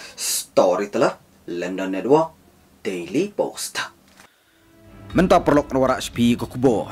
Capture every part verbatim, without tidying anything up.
Story telah London Network Daily Post. Menta perlok nawara spi ko kubor.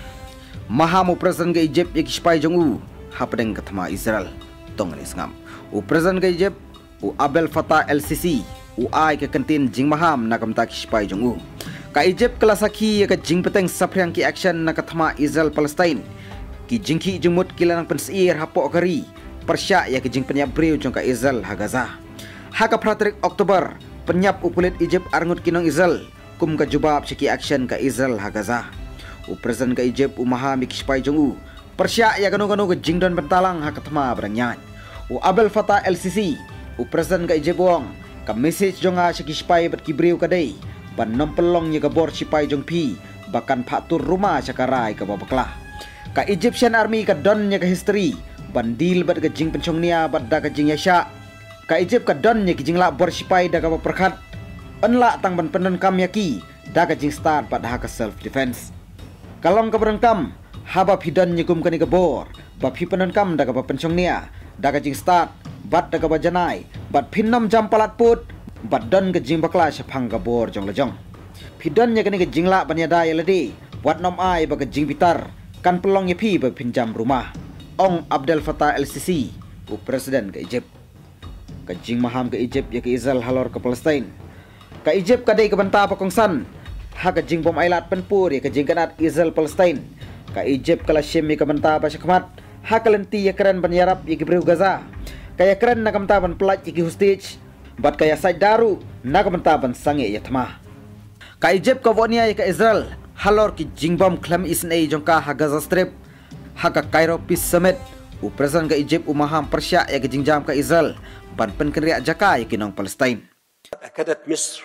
Mahamu presiden ke Egypt yaki spai jongu hapdeng ketama Israel tongani ngam. U presiden ke Egypt u Abdel Fattah el-Sisi u ai ke kentin jing maham nakam tak spai jongu. Ka Egypt kelasaki ke jing peteng sapriang ki action na ketama Israel Palestine. Ki jingki jumut kilanang pensir hapok kari. Persya ya ke jing penyap breu jong ka Israel ha Gaza. Haka pratrik Oktober penyap upulit Egypt arngut kinong Israel kum ka jubab siki action ka Israel ha Gaza. U presiden ka Egypt u maha mikispai jong u persya ya ganu-ganu ke jingdon bentalang ha ketema berangyan. U Abdel Fattah el-Sisi u presiden ka Egypt wong ka message jonga siki spai bat kibriu kadai ban nompelong ya gabor sipai jong pi bahkan patur rumah sakarai ka babaklah. Ka Egyptian army ka don nya ka history ban deal bat ka jing pencong nia bat da ka jing yasha. Ka Egypt ka don nya ki jing la bor sipai da ka perkhat enla tang ban penon kam yaki daga jing start pada hak self defense. Kalong ka berengkam haba pidan nyikum kani gabor ba pi penon kam daga ba pencong nia daga jing start bat daga ba janai bat pinnom jam palat put bat don ke jing bakla syapang gabor jong lejong. Pidan nya kani ke jing la ban yada yaladi wat nom ai ba ke jing bitar kan pelong ya pi ba pinjam rumah. Ong Abdel Fattah el-Sisi u presiden ke Egypt. Ka jing maham ke Egypt ya ke Israel halor ke Palestine. Ka Egypt kadai ke banta pakongsan ha ka jing bom ailat penpur ya ka jing kanat Israel Palestine. Ka Egypt kala syem ya ka banta ba syakmat ha ka lenti ya keren ban yarap ya kibreu Gaza. Kaya keren na kamta ban pelat ya ki hostage bat kaya side daru na ka banta ban sange ya tama. Ka Egypt ka vonia ya ka Israel halor ki jing bom klam isnei jongka ha Gaza Strip ha ka Cairo Peace Summit. U presiden ka Egypt u maham persya ya ka jing jam ka Israel ban penkenriak jaka ya kinong Palestine. أكدت مصر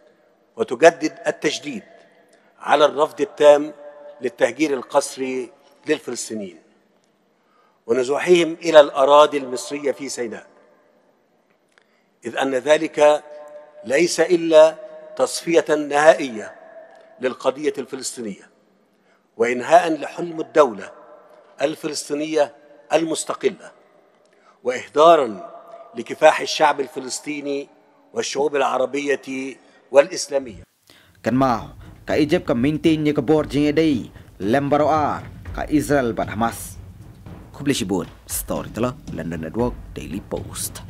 وتجدد التجديد على الرفض التام للتهجير القسري للفلسطينيين ونزوحهم إلى الأراضي المصرية في سيناء، إذ أن ذلك ليس إلا تصفية نهائية للقضية الفلسطينية وإنهاء لحلم الدولة الفلسطينية المستقلة وإهدارا لكفاح الشعب الفلسطيني والشعوب العربية والإسلامية. Kan mau ka Egypt ka maintain nya ka bor jing edai lembaro ar ka Israel bat Hamas. Kublishibun story telah London Network Daily Post.